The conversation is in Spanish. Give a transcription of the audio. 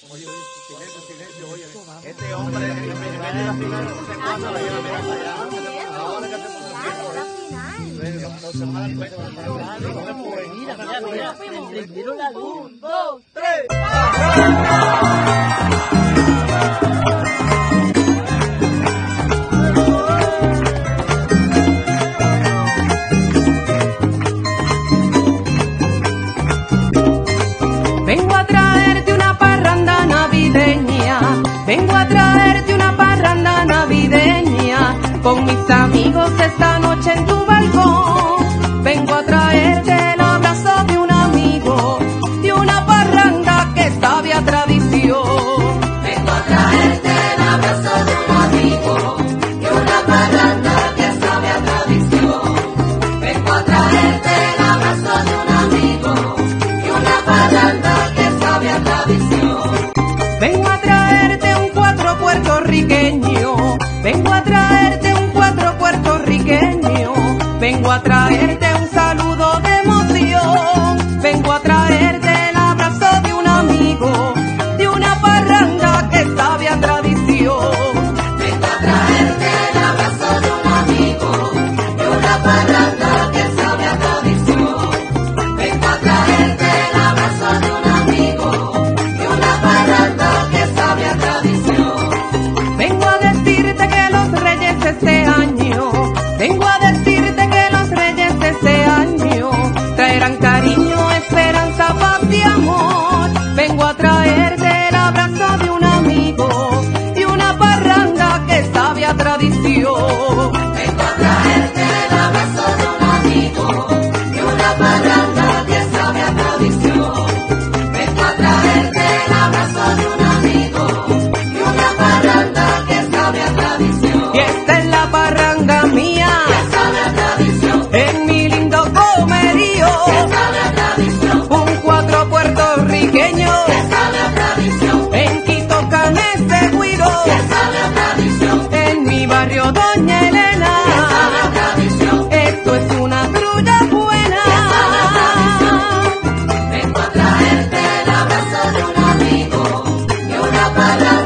Oye, silencio, silencio, oye. Este hombre, en vez de la final, no sé cuándo la lleva, mira para allá. Ahora que te no se van a dar cuenta. Mira, prendieron la luz. 1, 2, 3. Vengo a traerte una parranda navideña, vengo a traerte una parranda navideña, con mis amigos esta noche en tu balcón. Vengo a traerte el abrazo de un amigo, de una parranda que sabe a tradición. Vengo a traerte el abrazo de un amigo, de una parranda que sabe a tradición. Vengo a traerte el abrazo de un amigo, de una parranda que sabe a tradición. Vengo a traerte un cuatro puertorriqueño, vengo a traerte un cuatro puertorriqueño, vengo a traerte un saludo de emoción, vengo a traerte el abrazo de un amigo, de una parranda que sabe a tradición. Vengo a traerte el abrazo de un amigo, de una parranda que sabe a tradición. Vengo a traerte el abrazo de un amigo, de una parranda que sabe a tradición. Vengo a decirte que los reyes este año, vengo a decirte que los reyes este año traerán cariño, esperanza, paz y amor. Vengo a traerte el abrazo de un amigo, de una parranda que sabe a tradición. Vengo a traerte el abrazo de un amigo, de una parranda que sabe a tradición. Vengo a traerte el abrazo de un amigo, de una parranda que sabe a tradición. Y esta es la parranda mía, Que sabe a tradición, en mi lindo comerío, que sabe a tradición, un cuatro puertorriqueño, que sabe a tradición, en Quito Canese Guiro, que sabe a tradición, en mi barrio Doña Elena. que sabe a tradición. Esto es una trulla buena. Vengo a traerte el abrazo de un amigo, de una parranda